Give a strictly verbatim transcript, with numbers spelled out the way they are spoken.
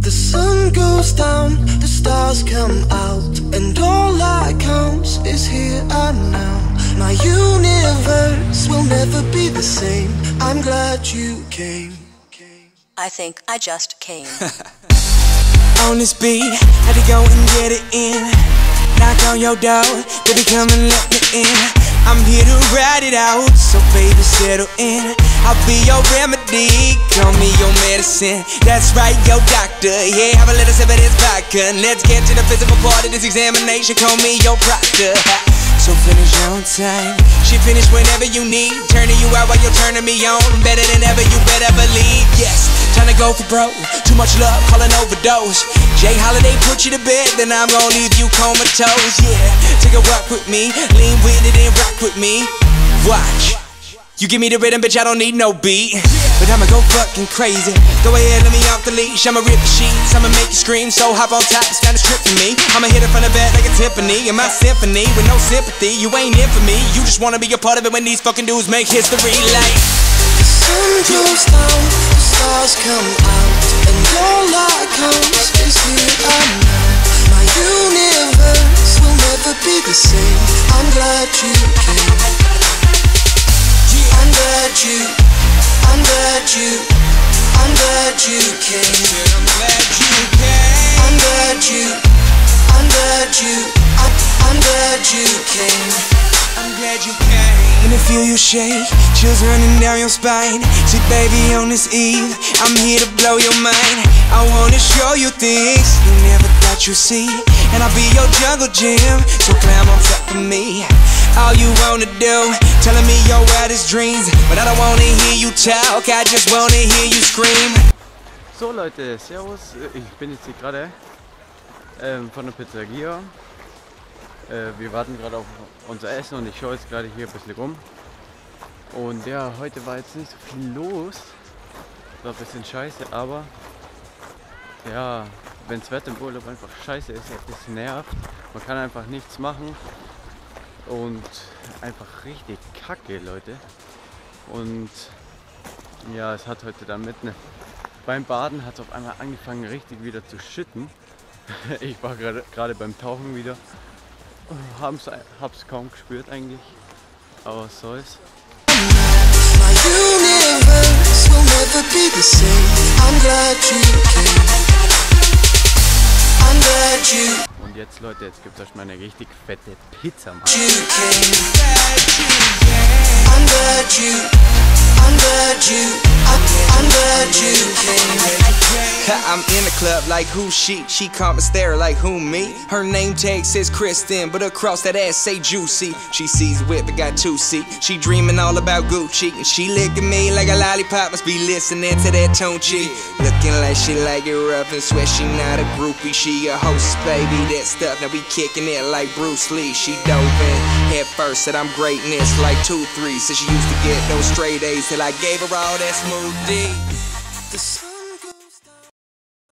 The sun goes down, the stars come out, and all that counts is here and now. My universe will never be the same. I'm glad you came. I think I just came. On this beat, had to go and get it in. Knock on your door, baby come and let me in. I'm here to ride it out, so baby settle in. I'll be your remedy, call me your medicine. That's right, your doctor, yeah, have a little sip of this vodka. Let's get to the physical part of this examination, call me your proctor. So finish on time, she finish whenever you need. Turning you out while you're turning me on, better than ever, you better believe. Yes, time to go for broke, too much love, call an overdose. Jay Holiday put you to bed, then I'm gonna leave you comatose. Yeah, take a walk with me, lean with it and rock with me. Watch, you give me the rhythm, bitch, I don't need no beat. But I'ma go fucking crazy. Go ahead, let me off the leash. I'ma rip the sheets, I'ma make you scream. So hop on top, it's kinda strip for me. I'ma hit it from the back like a Tiffany. In my symphony, with no sympathy, you ain't in for me. You just wanna be a part of it when these fucking dudes make history like. The sun goes down, the stars come out, and all that counts is here and now. My universe will never be the same. I'm glad you came. I'm glad you, I'm glad you, I'm glad you came. I'm glad you came. I'm glad you, I'm glad you, I'm, I'm glad you came. I'm glad you came. When I feel you shake, chills running down your spine. See baby on this eve, I'm here to blow your mind. I wanna show you things you never thought you'd see. And I'll be your jungle gym, so climb on top of me. All you wanna do, telling me your wildest dreams. But I don't wanna hear you talk, I just wanna hear you scream. So Leute, servus, ich bin jetzt hier gerade ähm, von der Pizzeria. Äh, wir warten gerade auf unser Essen und ich schaue jetzt gerade hier ein bisschen rum. Und ja, heute war jetzt nicht so viel los, war ein bisschen scheiße, aber ja, wenn das Wetter im Urlaub einfach scheiße ist, das nervt, man kann einfach nichts machen und einfach richtig kacke, Leute. Und ja, es hat heute dann mitten beim Baden hat es auf einmal angefangen richtig wieder zu schütten. Ich war gerade beim Tauchen wieder, hab's, hab's kaum gespürt eigentlich, aber was soll's. My universe will never be the same. I'm glad you came. I'm glad you. Und jetzt Leute, jetzt gibt's euch mal eine richtig fette Pizza. Mann. You came. I'm glad you. I'm glad you. I'm, I'm glad you came. I'm in the club like who she? She come and stare like who me? Her name tag says Kristen, but across that ass say Juicy. She sees whip, it got two seat. She dreaming all about Gucci, and she licking me like a lollipop. Must be listening to that Tunchi. Looking like she like it rough and sweat. She not a groupie, she a host, baby. That stuff, now we kicking it like Bruce Lee. She dove in head first, said I'm greatness like two three. Said she used to get those straight A's till I gave her all that smooth D. The sun